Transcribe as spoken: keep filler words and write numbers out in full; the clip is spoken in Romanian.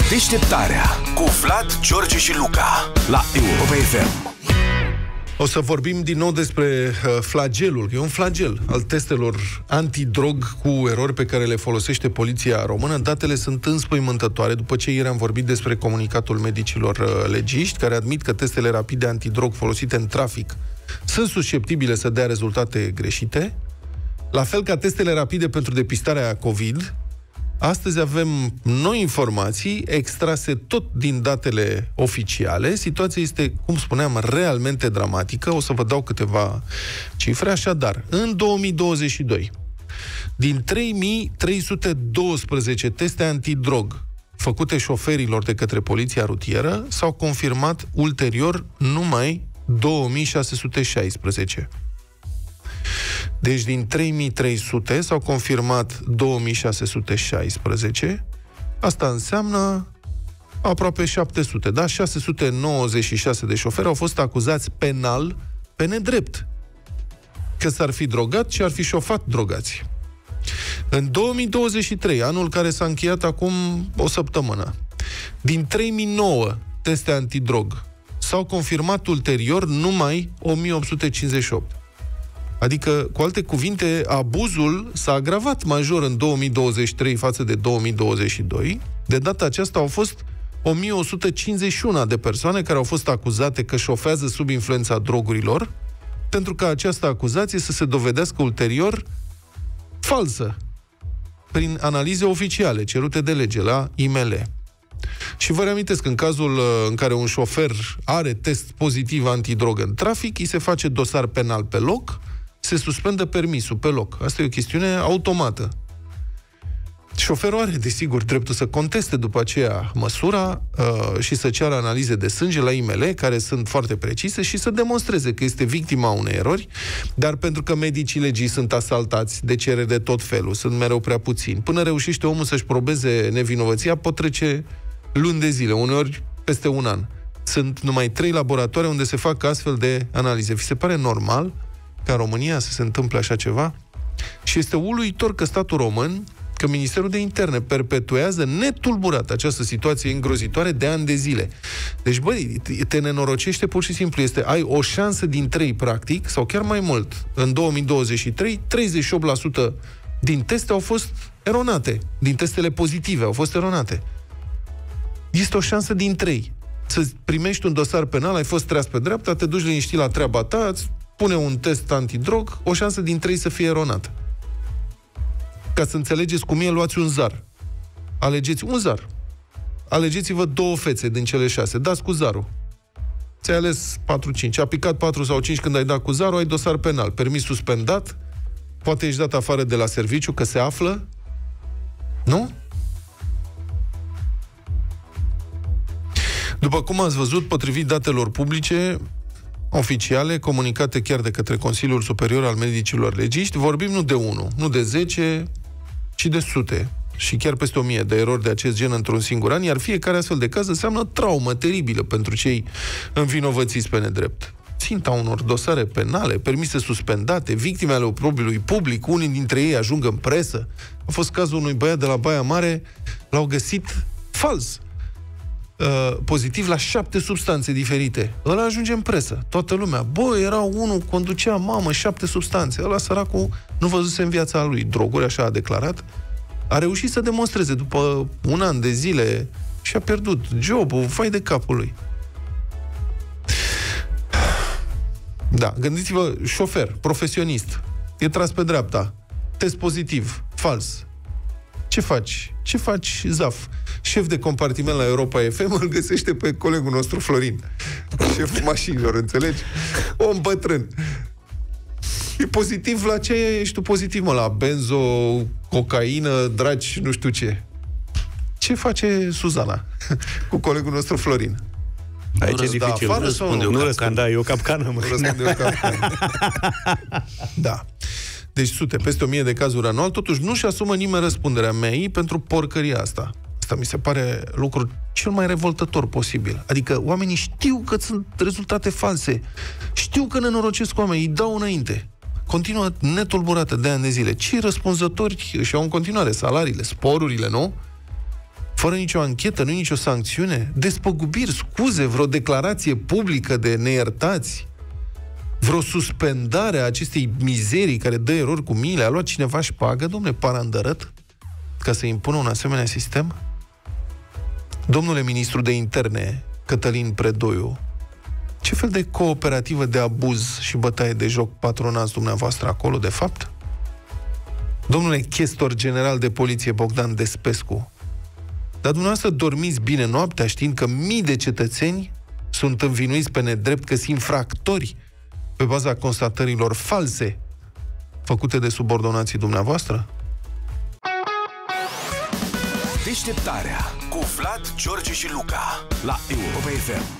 Deșteptarea cu Vlad, George și Luca la Europa F M. O să vorbim din nou despre uh, flagelul, că e un flagel al testelor antidrog cu erori pe care le folosește poliția română. Datele sunt înspăimântătoare, după ce ieri am vorbit despre comunicatul medicilor uh, legiști, care admit că testele rapide antidrog folosite în trafic sunt susceptibile să dea rezultate greșite. La fel ca testele rapide pentru depistarea COVID, astăzi avem noi informații extrase tot din datele oficiale. Situația este, cum spuneam, realmente dramatică. O să vă dau câteva cifre. Așadar, în două mii douăzeci și doi, din trei mii trei sute doisprezece teste antidrog făcute șoferilor de către poliția rutieră, s-au confirmat ulterior numai două mii șase sute șaisprezece. Deci din trei mii trei sute s-au confirmat două mii șase sute șaisprezece. Asta înseamnă aproape șapte sute. Da? șase sute nouăzeci și șase de șoferi au fost acuzați penal pe nedrept că s-ar fi drogat și ar fi șofat drogați. În două mii douăzeci și trei, anul care s-a încheiat acum o săptămână, din trei mii nouă teste antidrog s-au confirmat ulterior numai o mie opt sute cincizeci și opt. Adică, cu alte cuvinte, abuzul s-a agravat major în două mii douăzeci și trei față de două mii douăzeci și doi. De data aceasta au fost o mie o sută cincizeci și unu de persoane care au fost acuzate că șofează sub influența drogurilor, pentru că această acuzație să se dovedească ulterior falsă, prin analize oficiale cerute de lege la I M L. Și vă reamintesc, în cazul în care un șofer are test pozitiv antidrog în trafic, îi se face dosar penal pe loc, se suspendă permisul pe loc. Asta e o chestiune automată. Șoferul are, desigur, dreptul să conteste după aceea măsura uh, și să ceară analize de sânge la I M L, care sunt foarte precise, și să demonstreze că este victima unei erori, dar pentru că medicii legii sunt asaltați de cereri de tot felul, sunt mereu prea puțini, până reușește omul să-și probeze nevinovăția, pot trece luni de zile, uneori peste un an. Sunt numai trei laboratoare unde se fac astfel de analize. Vi se pare normal ca în România să se întâmple așa ceva? Și este uluitor că statul român, că Ministerul de Interne perpetuează netulburat această situație îngrozitoare de ani de zile. Deci, băi, te nenorocește pur și simplu. Este, ai o șansă din trei, practic, sau chiar mai mult. În două mii douăzeci și trei, treizeci și opt la sută din teste au fost eronate. Din testele pozitive au fost eronate. Este o șansă din trei. Să primești un dosar penal, ai fost treaz pe dreapta, te duci liniștit la treaba ta, îți pune un test antidrog, o șansă din trei să fie eronată. Ca să înțelegeți cum e, luați un zar. Alegeți un zar. Alegeți-vă două fețe din cele șase. Dați cu zarul. Ți-ai ales patru cinci. A picat patru sau cinci când ai dat cu zarul, ai dosar penal. Permis suspendat, poate ești dat afară de la serviciu, că se află. Nu? După cum ați văzut, potrivit datelor publice, oficiale, comunicate chiar de către Consiliul Superior al Medicilor Legiști, vorbim nu de unu, nu de zece, ci de sute și chiar peste o mie de erori de acest gen într-un singur an, iar fiecare astfel de caz înseamnă traumă teribilă pentru cei învinovățiți pe nedrept. Ținta unor dosare penale, permise suspendate, victime ale oprobiului public, unii dintre ei ajung în presă. A fost cazul unui băiat de la Baia Mare, l-au găsit fals. Uh, pozitiv la șapte substanțe diferite. Ăla ajunge în presă. Toată lumea. Bă, era unul, conducea, mamă, șapte substanțe. Ăla, săracul, nu văzuse în viața lui droguri, așa a declarat. A reușit să demonstreze după un an de zile și a pierdut jobul, fai de capul lui. Da, gândiți-vă, șofer, profesionist, e tras pe dreapta, test pozitiv, fals. Ce faci? Ce faci, Zaf? Șef de compartiment la Europa F M, îl găsește pe colegul nostru Florin, șeful mașinilor, înțelegi? Om bătrân. E pozitiv la ce ești tu pozitiv, mă? La benzo, cocaină, dragi, nu știu ce. Ce face Suzana cu colegul nostru Florin? Aici e dificil. Da, nu răspunde nu răspunde, da, e o capcană, mă. Nu răspunde o capcană. Da. Deci sute, peste o mie de cazuri anual, totuși nu-și asumă nimeni răspunderea M E I pentru porcăria asta. Asta mi se pare lucrul cel mai revoltător posibil. Adică oamenii știu că sunt rezultate false, știu că nenorocesc oamenii, îi dau înainte. Continuă netulburată de ani de zile. Cei răspunzători își iau în continuare salariile, sporurile, nu? fără nicio anchetă, nu nicio sancțiune? Despăgubiri, scuze, vreo declarație publică de neiertați? Vreo suspendare a acestei mizerii care dă erori cu mile? A luat cineva șpagă, domnule, parandărăt, ca să impună un asemenea sistem? Domnule ministru de interne, Cătălin Predoiu, ce fel de cooperativă de abuz și bătaie de joc patronați dumneavoastră acolo, de fapt? Domnule chestor general de poliție Bogdan Despescu, dar dumneavoastră dormiți bine noaptea știind că mii de cetățeni sunt învinuiți pe nedrept că sunt infractori pe baza constatărilor false făcute de subordonații dumneavoastră? Deșteptarea cu Vlad, George și Luca la Europa F M.